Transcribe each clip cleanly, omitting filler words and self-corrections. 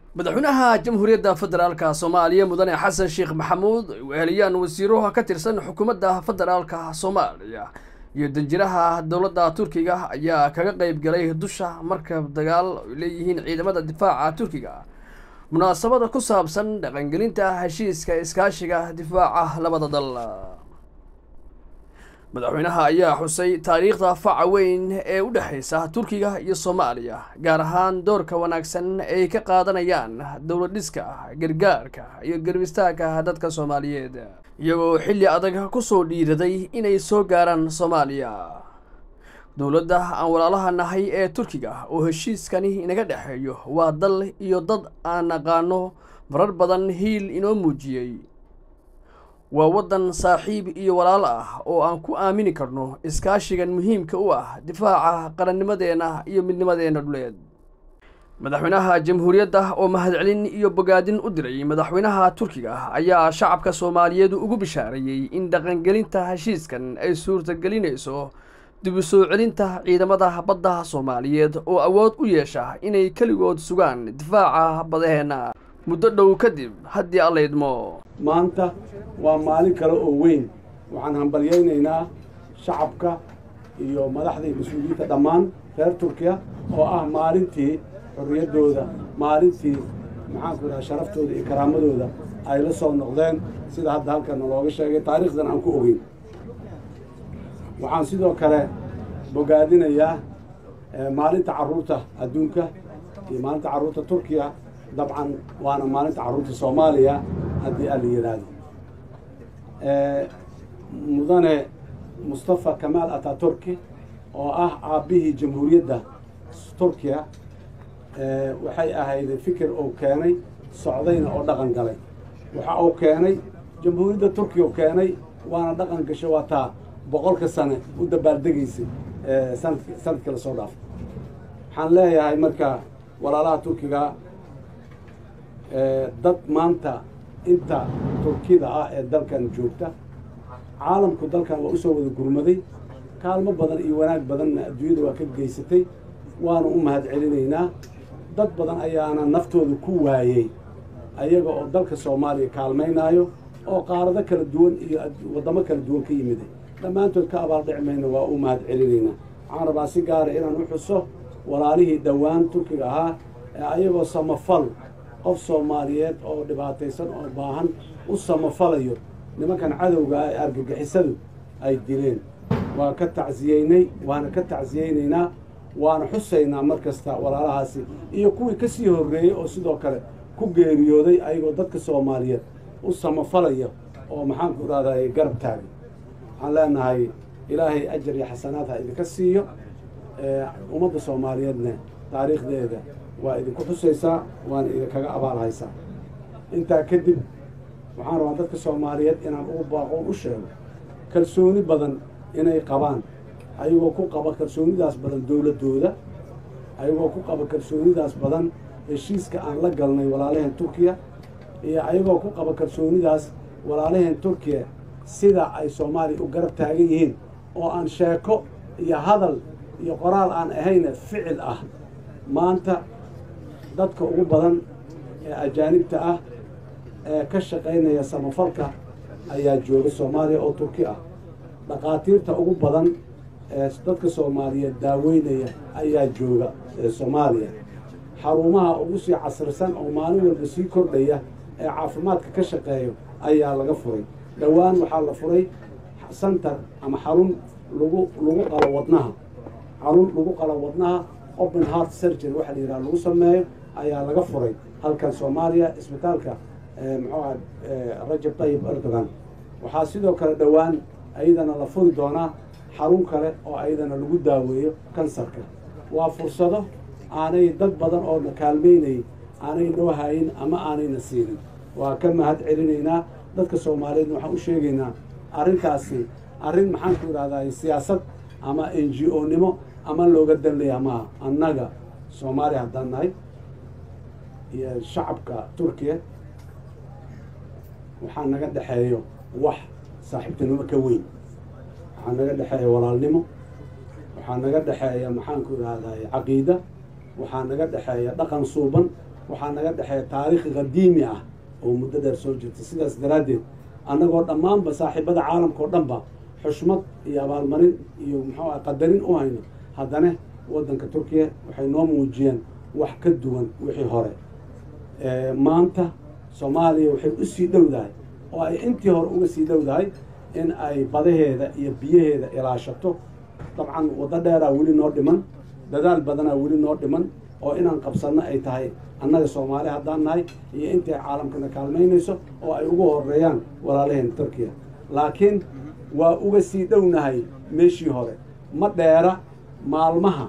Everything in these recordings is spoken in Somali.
madaxweynaha jamhuuriyadda federaalka Soomaaliya mudane Xasan Sheekh Maxamuud weeliyaan wasiiruhu ka tirsan xukuumadda federaalka Soomaaliya iyo danjiraha dawladda Turkiga ayaa kaga qayb galay dusha markab dagaal leeyihiin ciidamada difaaca Turkiga munaasabada ku saabsan dhaqangelinta heshiiska iskaashiga difaaca labada dal. madaxweynaha ayaa xusay taariikhda faca weyn ee u dhaxaysa Turkiga iyo Soomaaliya gaar ahaan doorka wanaagsan ay ka qaadanayaan dawlad dhiska gargaarka iyo garbistaaka dadka Soomaaliyeed iyagoo xilli adag ku soo dhiiraday inay soo gaaraan Soomaaliya. dawladda aan walaalaha nahay ee Turkiga oo heshiiskani inaga dhaxeeyo waa dal iyo dad aan aqaano marar badan hiil inoo muujiyay. waa wadan saaxiib iyo walaal ah oo aan ku aamini karno iskaashigan muhiimka u ah difaaca qarannimadeena iyo midnimadeena dhuleed. madaxweynaha jamhuuriyadda oo mahadcelin iyo bogaadin u diray madaxweynaha Turkiga ayaa shacabka Soomaaliyeed ugu bishaareeyay in dhaqangelinta heshiiskan ay suurtagelinayso dib u soo celinta ciidamada badda Soomaaliyeed oo awood u yeesha inay kaligood sugaan difaaca badaheena muddo dhow kadib haddii alla idmo. maanta waa maalin kale oo weyn waxaan hambalyaynaynaa shacabka iyo madaxda iyo mas'uuliyiinta dhammaan reer Turkiya oo ah maalintii xorriyaddooda maalintii sharaftooda iyo karaamadooda ay la soo noqdeen sida hadda halkan looga sheegay taariikhdan aan ku ogeyn. waxaan sidoo kale bogaadinayaa maalinta carruurta adduunka iyo maalinta carruurta Turkiya dabcan waana maalinta carruurta Soomaaliya haddii aan la yiraahdo. mudane Mustafa Kemal Atatürk oo ah aabbihii jamhuuriyadda Turkiya waxay ahayd fikir uu keenay socdayna oo dhaqan galay. waxa uu keenay jamhuuriyadda Turkiya oo keenay waana dhaqan gashay waa taa 100 sano u dabaaldegaysay sanadkii la soo dhaafay. waxaan leeyahay marka walaalaha Turkiga dad maanta inta Turkida ah ee dalkan joogta caalamku dalkan waa u soo wada gurmaday kaalmo badan iyo wanaag badanna adduunyada waa ka geysatay waana u mahadcelinaynaa. dad badan ayaana naftooda ku waayay ayaga oo dalka Soomaaliya kaalmaynayo oo qaarado kala duwan iyo wadamo kala duwan ka yimid dhammaantood ka abaaldhicmayna waa u mahadcelinaynaa. waxaan rabaa si gaar ah inaan u xuso walaalihii dhowaan Turkiga ahaa ee ayagoo samafal qof Soomaaliyeed oo dhibaataysan oo baahan u samafalayo nimankan cadowga ah ee argagixisadu ay dileen. waan ka tacsiyeynay waana ka tacsiyeynaynaa waana xusaynaa markasta walaalahaasi iyo kuwii ka sii horreeyay oo sidoo kale ku geeriyooday ayagoo dadka Soomaaliyeed u samafalaya oo maxaanku raadayay garab taagay. waxaan leenahay ilaahay ajar iyo xasanaad ha idinka siiyo. ummadda Soomaaliyeedna taariikhdeeda waa idinku xusaysaa waana idinkaga abaalhaysaa. intaa kadib waxaan rabaa dadka Soomaaliyeed inaan ugu baaqoon u sheego kalsooni badan inay qabaan ayagoo ku qaba kalsoonidaas badan dawladooda ayagoo ku qaba kalsoonidaas badan heshiiska aan la galnay walaalaheen Turkiya iyo ayagoo ku qaba kalsoonidaas walaalaheen Turkiya sida ay Soomaaliya u garab taagan yihiin oo aan sheeko iyo hadal iyo qoraal aan ahayn ficil ah. maanta dadka ugu badan ee ajaanibta ah ee ka shaqaynaya samafalka ayaa jooga Soomaaliya oo Turki ah. dhaqaatiirta ugu badan ee dadka Soomaaliyeed daaweynaya ayaa jooga Soomaaliya. xarumaha ugu sii casrisan oo maalin walba sii kordhaya ee caafimaadka ka shaqeeyo ayaa laga furay. dhowaan waxaa la furay center ama xarun lagu qalo wadnaha open heart surgery waxa la yiraahdo lagu sameeyo ayaa laga furay halkan Soomaaliya isbitaalka Rajab Tayyip Erdogan. waxaa sidoo kale dhowaan ayadana la furi doonaa xarun kale oo ayadana lagu daaweeyo kansarka. waa fursado aanay dad badan oo na kaalmeynay aanay noo hayin ama aanayna siinin. waa ka mahadcelinaynaa dadka Soomaaliyeed. waxaan u sheegaynaa arrintaasi arrin maxaanku idhahdaa siyaasad ama NGO nimo ama looga danleeyahay maaha. annaga Soomaaliya haddaan nahay iyo shacabka Turkiya waxaa naga dhexeeyo wax saaxiibtinimo ka weyn. waxaa naga dhexeeya walaalnimo, waxaa naga dhexeeya maxaanku idhahdaa caqiida, waxaa naga dhexeeya dhaqan suuban, waxaa naga dhexeeya taariikh qadiimi ah oo muddo dheer soo jirta sidaas daraaddeed annagoo dhammaanba saaxiibada caalamka oo dhanba xushmad iyo abaalmarin iyo muxuu ah qadarin u hayno haddana waddanka turkiya waxay noo muujiyeen wax ka duwan wixii hore maanta soomaaliya waxay u sii dhowdahay oo ay intii hore uga sii dhowdahay in ay badaheeda iyo biyaheeda ilaashato dabcan waddo dheeraa weli noo dhiman dadaal badanaa weli noo dhiman oo inaan qabsanno ay tahay annaga soomaali haddaan nahay iyo intay caalamkana kaalmaynayso oo ay ugu horeeyaan walaalaheen turkiya laakiin waa uga sii dhownahay meeshii hore ma dheera maalmaha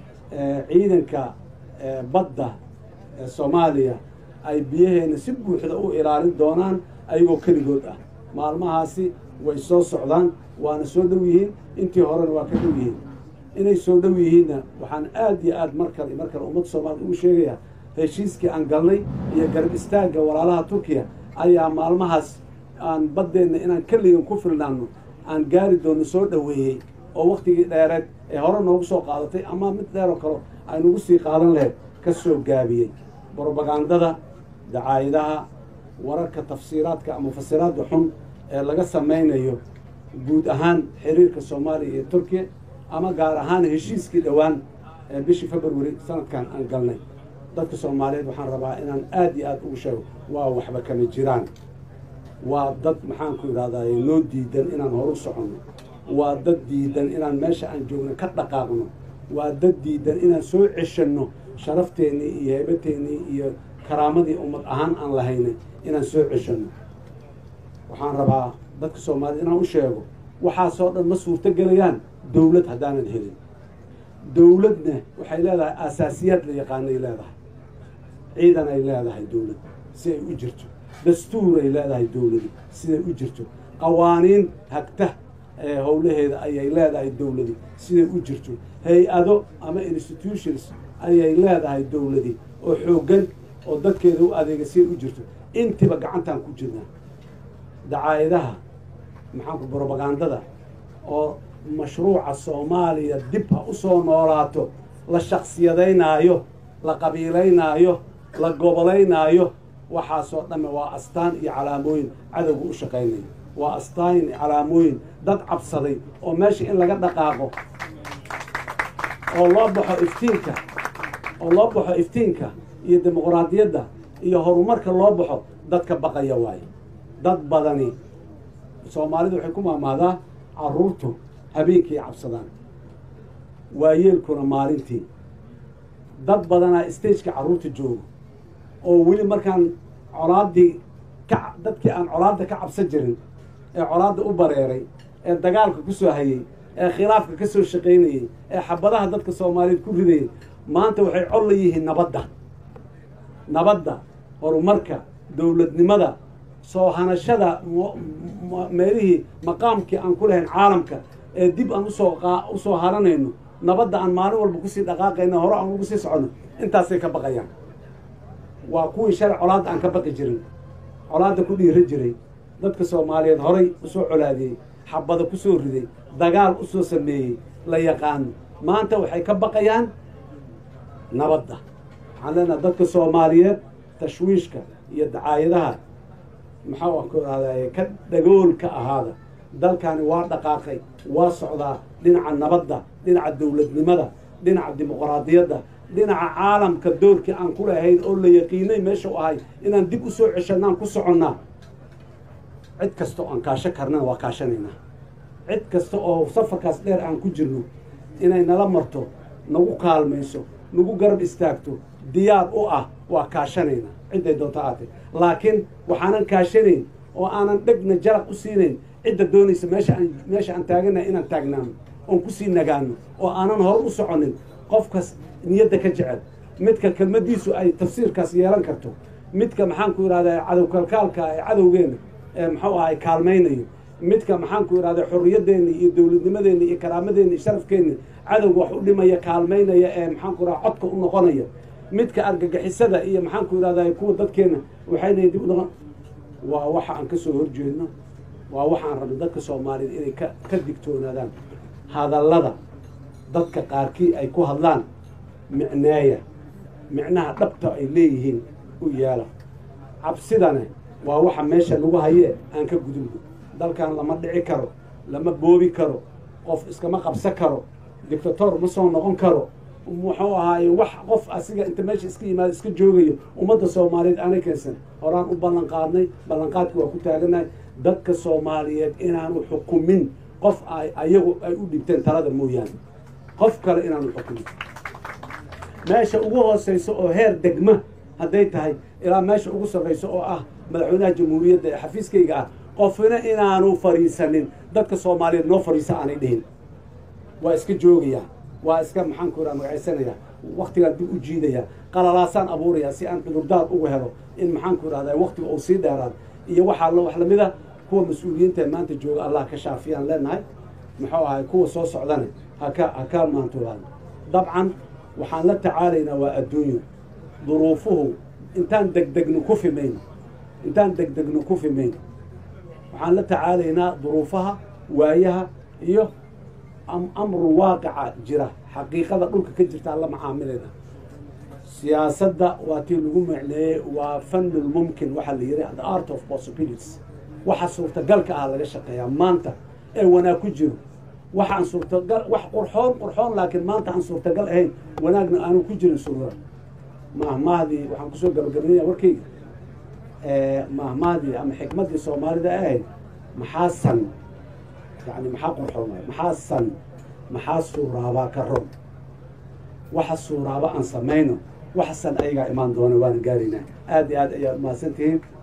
ciidanka badda soomaaliya ay biyaheena si buuxda u ilaalin doonaan ayagoo keligood ah maalmahaasi way soo socdaan waana soo dhow yihiin intii horena waa ka dhow yihiin inay soo dhow yihiinna waxaan aad iyo aad mar kale ummadda soomaaliyed ugu sheegayaa heshiiskii aan galnay iyo garab istaagga walaalaha turkiya ayaa maalmahaas aan baddeenna inaan keligan ku filnaano aan gaari doono soo dhoweeyey oo waktigii dheereed ee hore noogu soo qaadatay ama mid dheer oo kale aynugu sii qaadan lahayd ka soo gaabiyey brobagandada dacaayadaha wararka tafsiiraadka ama fasiraadda xun ee laga samaynayo guud ahaan xiriirka soomaaliya iyo turkiya ama gaar ahaan heshiiskii dhowaan ee bishii february sanadkan aan galnay dadka soomaaliyeed waxaan rabaa inaan aad iyo aad ugu sheego waa waxba kama jiraan waa dad maxaan ku idhahdaye noo diidan inaan horu soconno waa dad diidan inaan meesha aan joogno ka dhaqaaqno waa dad diidan inaan soo ceshanno sharafteenii iyo heebateennii iyo karaamadii ummad ahaan aan lahaynay inaan soo ceshanno waxaan rabaa dadka soomaaliyed inaan u sheego waxaasoo dhan ma suurto gelayaan dowlad haddaanan helin dowladna waxay leedahay aasaasiyaad la yaqaanay leedahay ciidan ay leedahay dowlad si ay u jirto dastuuray leedahay dowladi siday u jirto qawaaniin hagta howlaheeda ayay leedahay dowladi siday u jirto hay-ado ama institutions ayay leedahay dowladi oo xooggan oo dadkeeda u adeega siday u jirto intiba gacantaan ku jirnaa dacaayadaha maxaanku brobagandada oo mashruuca soomaaliya dib ha u soo noolaato la shaksiyadaynaayo la qabiilaynaayo la gobolaynaayo waxaasoo dhamme waa astaan iyo calaamooyin cadowga u shaqaynayo waa astaan iyo calaamooyin dad cabsaday oo meesha in laga dhaqaaqo oo loo baxo iftiinka iyo dimuqraadiyadda iyo horumarka loo baxo dadka baqaya waaye dad badani soomaalidu waxay ku maamaadaa carruurtu habeenkii cabsadaan waayeelkuna maalintii dad badanaa stageka carruurta joogo oo weli markaan dadkii aan colaadda ka cabsan jirin ee colaadda u bareeray ee dagaalka ku soo hayey ee khilaafka ka soo shaqaynayey ee xabadaha dadka soomaaliyeed ku ridayay maanta waxay col la yihiin nabadda horumarka dowladnimada soo hanashada meelihii maqaamkii aan ku lahayn caalamka ee dib aan usoo haranayno nabadda aan maalin walba kusii dhaqaaqayno hore aan ugu sii soconno intaasay ka baqayaan waa kuwii shalay colaadda aan ka baqi jirin colaadda ku dhiira jiray dadka soomaaliyeed horay usoo colaadiyey xabada kusoo riday dagaal usoo sameeyey la yaqaano maanta waxay ka baqayaan nabadda waxaan leenaha dadka soomaaliyeed tashwiishka iyo dacaayadaha maxaa ku ahdaye ka dhagool ka ahaada dalkani waa dhaqaaqay waa socdaa dhinaca nabadda dhinaca dowladnimada dhinaca dimuqraadiyadda dhinaca caalamka doorkii aan ku lahayn oo la yaqiinay meesha u ahay inaan dib u soo ceshanaan ku soconnaa cid kasta oo aan kaasho karnana waa kaashanaynaa cid kasta oo safarkaas dheer aan ku jirno inay nala marto nagu kaalmayso nagu garab istaagto diyaar u ah waa kaashanaynaa cidday doonta aatay laakiin waxaanan kaashanayn oo aanan dhegna jaraq u siinayn cidda doonaysa meesha aan taaganahay inaan taagnaano oon kusii nagaano oo aanan hore u soconin qofkas niyadda ka jecel midka kelmadiisu ay tafsiirkaas yeelan karto midka maxaan ku idhahdaa cadow kalkaalka ee cadowgeena ee muxuu ahay kaalmaynayo midka maxaan ku idhahdaa xorriyadeenna iyo dowladnimadeenna iyo karaamadeenna iyo sharafkeenna cadowga wax u dhimaya kaalmaynaya ee maxaan ku idhahdaa codka u noqonaya midka argagixisada iyo maxaan ku idhahdaa kuwa dadkeena waxay leeyihin dib u dhaqan waa waxa aan ka soo horjeedno waa waxaan rabnay dadka soomaaliyeed inay ka digtoonaadaan hadallada dadka qaarkii ay ku hadlaan micneeya micnaha dhabta ay leeyihiin u yeela cabsidana waa waxa meesha lagu haye aan ka gudubno dalkan lama dhici karo lama boobi karo qof iskama qabsan karo dictator ma soo noqon karo muxuu ahaay wax qof asiga inta meesha iska yimaado iska joogayo ummadda soomaaliyeed aanay keensan horaan u ballan qaadnay ballanqaadka waa ku taaganahay dadka soomaaliyeed inaanu xukumin qof ayagu ay u dhibteen talada mooyaane qof kale inaanu xukumin meesha ugu hooseyso oo heer degma hadday tahay ilaa meesha ugu sarreyso oo ah madaxweynaha jamhuuriyadda ee xafiiskayga ah qofina inaanu fariisanin dadka soomaaliyeed noo fariisa aanay dhihin waa iska joogayaa waa iska maxaan ku iraa magacaysanayaa waktigaan dib u jiidayaa qalalaasaan abuurayaa si aan cudurdaar ugu helo in maxaan ku irahdaa waktiga uu sii dheeraan iyo waxaa wax lamid a kuwa mas-uuliyiinta maanta jooga allah ka shaafiyaan leenahay muxuu ahay kuwa soo socdana haka maantulaan dabcan waxaan la tacaalaynaa waa adduunyo duruufuhu intaan degdegno ku fimayn waxaan la tacaalaynaa duruufaha waayaha iyo amru waaqica jira xaqiiqada dhulka ka jirta alla macaamilayna siyaasadda waa tii lagu macneeyey waa fanul mumkin waxaa la yidhi the art of possibilities waxa suurtagalka ah laga shaqeeyaa maanta ee wanaag ku jiro waxaan suurtagal wax qurxoon laakiin maanta aan suurtagal ahayn wanaagna aanu ku jirin surura mahmahdii waxaan kusoo gabagabaynayaa warkayga mahmahdii ama xikmaddii soomaalida ahayd maxaasan يعني maxaa qurxoonay maxaasan maxaa suuraaba ka ron waxa suuraaba aan sameeyno waxsan ayaga imaan doona waan gaarina aad iyo aad ayaa maasantiin